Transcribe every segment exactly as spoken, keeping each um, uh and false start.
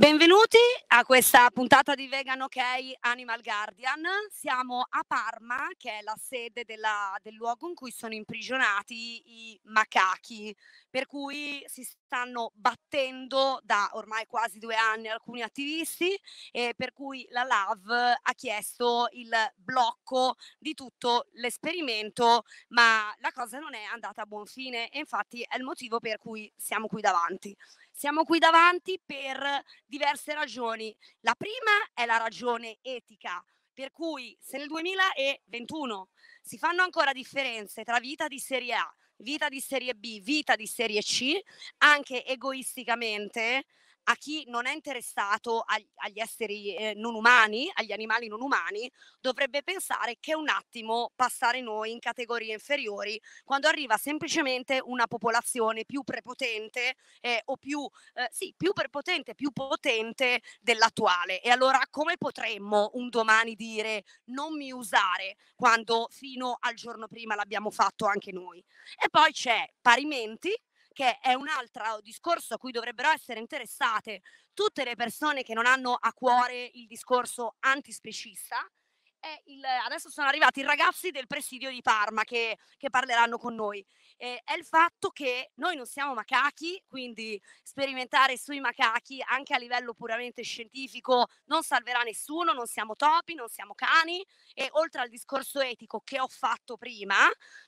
Benvenuti a questa puntata di Vegan OK Animal Guardian. Siamo a Parma, che è la sede della del luogo in cui sono imprigionati i macachi, per cui si stanno battendo da ormai quasi due anni alcuni attivisti, e per cui la LAV ha chiesto il blocco di tutto l'esperimento, ma la cosa non è andata a buon fine e infatti è il motivo per cui siamo qui davanti. Siamo qui davanti per diverse ragioni. La prima è la ragione etica, per cui se nel duemilaventuno si fanno ancora differenze tra vita di serie A, vita di serie B, vita di serie C, anche egoisticamente a chi non è interessato ag- agli esseri eh, non umani, agli animali non umani, dovrebbe pensare che un attimo passare noi in categorie inferiori quando arriva semplicemente una popolazione più prepotente eh, o più eh, sì, più prepotente, più potente dell'attuale. E allora come potremmo un domani dire non mi usare quando fino al giorno prima l'abbiamo fatto anche noi? E poi c'è parimenti, che è un altro discorso a cui dovrebbero essere interessate tutte le persone che non hanno a cuore il discorso antispecista. È il, adesso sono arrivati i ragazzi del presidio di Parma che, che parleranno con noi. Eh, è il fatto che noi non siamo macachi, quindi sperimentare sui macachi anche a livello puramente scientifico non salverà nessuno, non siamo topi, non siamo cani, e oltre al discorso etico che ho fatto prima,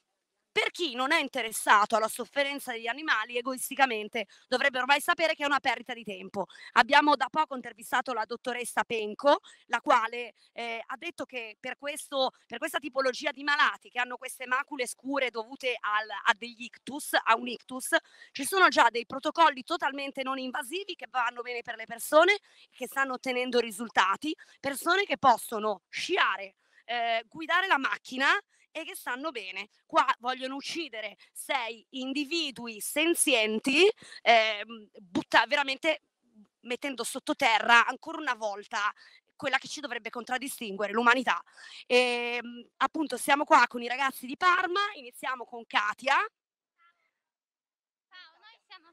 per chi non è interessato alla sofferenza degli animali, egoisticamente dovrebbe ormai sapere che è una perdita di tempo. Abbiamo da poco intervistato la dottoressa Penco, la quale eh, ha detto che per, questo, per questa tipologia di malati che hanno queste macule scure dovute al, a degli ictus, a un ictus, ci sono già dei protocolli totalmente non invasivi che vanno bene per le persone, che stanno ottenendo risultati, persone che possono sciare, eh, guidare la macchina e che stanno bene. Qua vogliono uccidere sei individui senzienti, ehm, butta veramente mettendo sottoterra ancora una volta quella che ci dovrebbe contraddistinguere, l'umanità. E, appunto siamo qua con i ragazzi di Parma, iniziamo con Katia. Ciao, noi siamo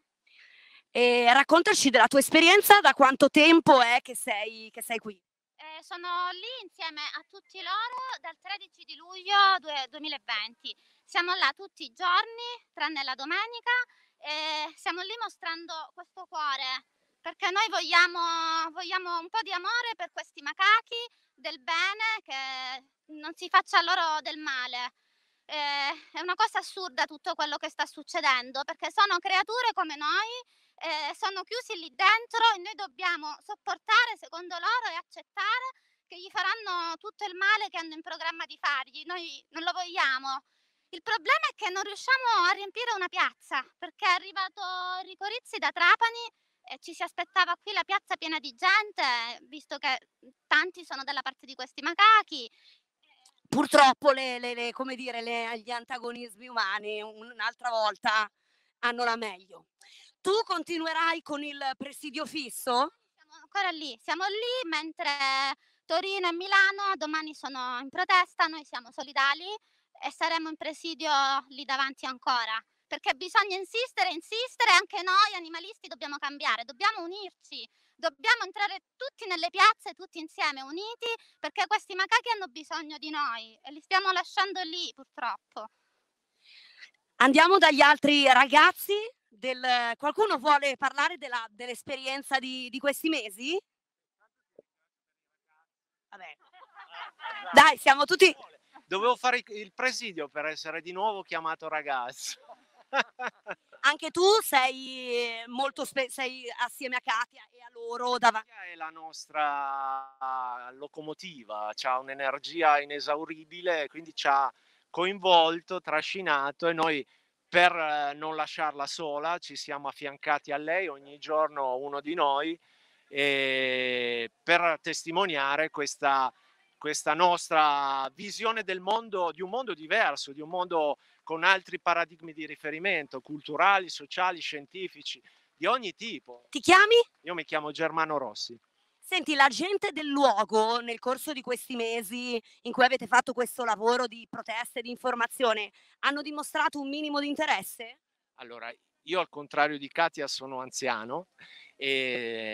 E raccontaci della tua esperienza, da quanto tempo è che sei, che sei qui? ehm, sono lì insieme a tutti loro dal tredici di luglio due duemilaventi. Siamo là tutti i giorni, tranne la domenica, e siamo lì mostrando questo cuore, perché noi vogliamo vogliamo un po' di amore per questi macachi, del bene, che non si faccia loro del male. Ehm, è una cosa assurda tutto quello che sta succedendo, perché sono creature come noi, ehm, sono chiusi lì dentro e noi dobbiamo sopportare, secondo loro, e accettare che gli faranno tutto il male che hanno in programma di fargli. Noi non lo vogliamo. Il problema è che non riusciamo a riempire una piazza, perché è arrivato Enrico Rizzi da Trapani e ci si aspettava qui la piazza piena di gente, visto che, mhmm, tanti sono dalla parte di questi macachi. Purtroppo le, le- le- come dire, le- gli antagonismi umani un'altra volta hanno la meglio. Tu continuerai con il presidio fisso? Siamo ancora lì, siamo lì mentre Torino e Milano domani sono in protesta, noi siamo solidali e saremo in presidio lì davanti ancora, perché bisogna insistere, insistere, anche noi animalisti dobbiamo cambiare, dobbiamo unirci, dobbiamo entrare tutti nelle piazze, tutti insieme, uniti, perché questi macachi hanno bisogno di noi e li stiamo lasciando lì purtroppo. Andiamo dagli altri ragazzi. Del... Qualcuno vuole parlare della- dell'esperienza di, di questi mesi? Vabbè. Dai, siamo tutti... Dovevo fare il il presidio per essere di nuovo chiamato ragazzo. Anche tu sei molto spe- sei assieme a Katia e a loro davanti. Katia è la nostra locomotiva, c'ha un'energia inesauribile, quindi ci ha coinvolto, trascinato e noi per eh, non lasciarla sola ci siamo affiancati a lei, ogni giorno uno di noi, e per testimoniare questa, questa nostra visione del mondo, di un mondo diverso, di un mondo con altri paradigmi di riferimento, culturali, sociali, scientifici, di ogni tipo. Ti chiami? Io mi chiamo Germano Rossi. Senti, la gente del luogo, nel corso di questi mesi in cui avete fatto questo lavoro di protesta e di informazione, hanno dimostrato un minimo di interesse? Allora, io al contrario di Katia sono anziano e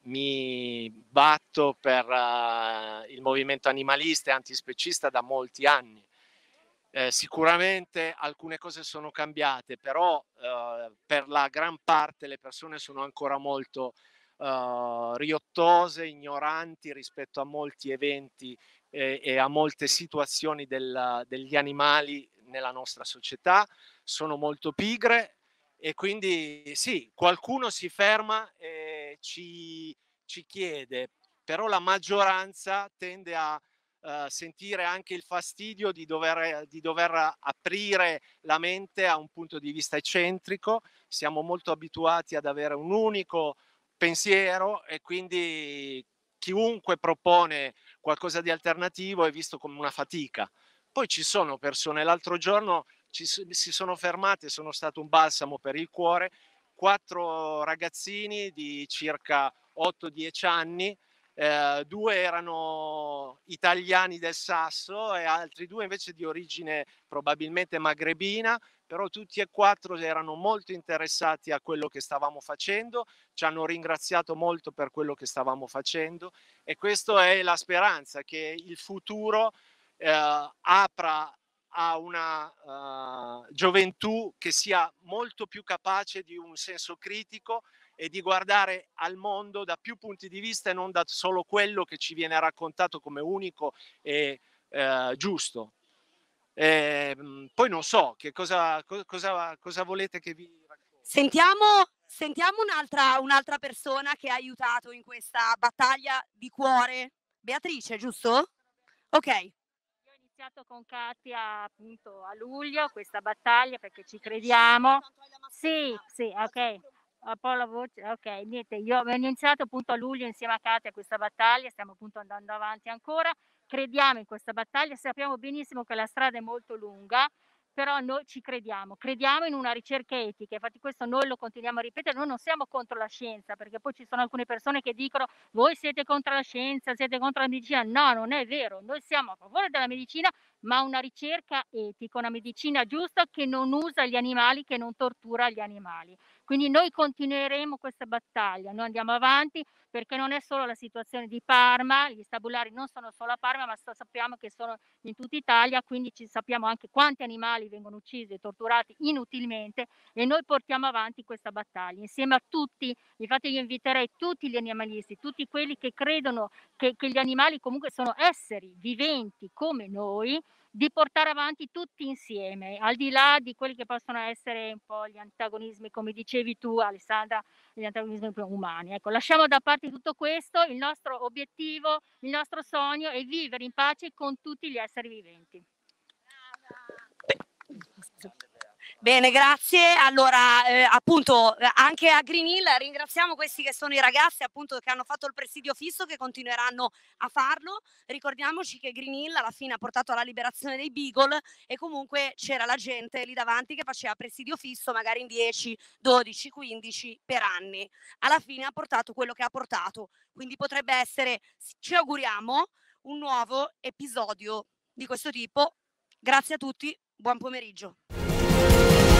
mi batto per uh, il movimento animalista e antispecista da molti anni. Eh, sicuramente alcune cose sono cambiate, però uh, per la gran parte le persone sono ancora molto uh, riottose, ignoranti rispetto a molti eventi e, e a molte situazioni del, degli animali nella nostra società, sono molto pigre. E quindi sì, qualcuno si ferma e ci, ci chiede, però la maggioranza tende a uh, sentire anche il fastidio di dover, di dover aprire la mente a un punto di vista eccentrico. Siamo molto abituati ad avere un unico pensiero e quindi chiunque propone qualcosa di alternativo è visto come una fatica. Poi ci sono persone, l'altro giorno Ci, si sono fermate, sono stato un balsamo per il cuore, quattro ragazzini di circa otto dieci anni, eh, due erano italiani del Sasso e altri due invece di origine probabilmente magrebina, però tutti e quattro erano molto interessati a quello che stavamo facendo, ci hanno ringraziato molto per quello che stavamo facendo e questa è la speranza, che il futuro eh, apra a una uh, gioventù che sia molto più capace di un senso critico e di guardare al mondo da più punti di vista e non da solo quello che ci viene raccontato come unico e uh, giusto. E, poi non so che cosa, cosa, cosa volete che vi racconti. Sentiamo, sentiamo un'altra, un'altra persona che ha aiutato in questa battaglia di cuore. Beatrice, giusto? Ok. Ho iniziato con Katia appunto a luglio questa battaglia perché ci crediamo. Sì, sì, ok. Un po' la voce, ok, niente, io ho iniziato appunto a luglio insieme a Katia questa battaglia, stiamo appunto andando avanti ancora, crediamo in questa battaglia, sappiamo benissimo che la strada è molto lunga, però noi ci crediamo, crediamo in una ricerca etica, infatti questo noi lo continuiamo a ripetere, noi non siamo contro la scienza, perché poi ci sono alcune persone che dicono voi siete contro la scienza, siete contro la medicina, no, non è vero, noi siamo a favore della medicina, ma una ricerca etica, una medicina giusta che non usa gli animali, che non tortura gli animali. Quindi noi continueremo questa battaglia, noi andiamo avanti perché non è solo la situazione di Parma, gli stabulari non sono solo a Parma, ma sappiamo che sono in tutta Italia, quindi ci sappiamo anche quanti animali vengono uccisi e torturati inutilmente e noi portiamo avanti questa battaglia insieme a tutti. Infatti io inviterei tutti gli animalisti, tutti quelli che credono che, che gli animali comunque sono esseri viventi come noi, di portare avanti tutti insieme, al di là di quelli che possono essere un po' gli antagonismi, come dicevi tu Alessandra, gli antagonismi umani. Ecco, lasciamo da parte tutto questo, il nostro obiettivo, il nostro sogno è vivere in pace con tutti gli esseri viventi. Bene, grazie. Allora, eh, appunto, anche a Green Hill ringraziamo questi che sono i ragazzi appunto che hanno fatto il presidio fisso, che continueranno a farlo. Ricordiamoci che Green Hill alla fine ha portato alla liberazione dei Beagle e comunque c'era la gente lì davanti che faceva presidio fisso magari in dieci, dodici, quindici per anni. Alla fine ha portato quello che ha portato. Quindi potrebbe essere, ci auguriamo, un nuovo episodio di questo tipo. Grazie a tutti, buon pomeriggio.